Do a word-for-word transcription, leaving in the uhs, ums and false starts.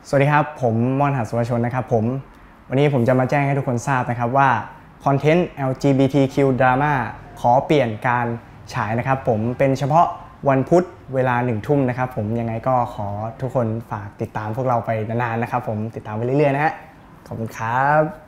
สวัสดีครับผมมอนหัสสุวชนนะครับผมวันนี้ผมจะมาแจ้งให้ทุกคนทราบนะครับว่าคอนเทนต์ แอล จี บี ที คิว Drama ขอเปลี่ยนการฉายนะครับผมเป็นเฉพาะวันพุธเวลาหนึ่งทุ่มนะครับผมยังไงก็ขอทุกคนฝากติดตามพวกเราไปนานๆนะครับผมติดตามไปเรื่อยๆนะฮะขอบคุณครับ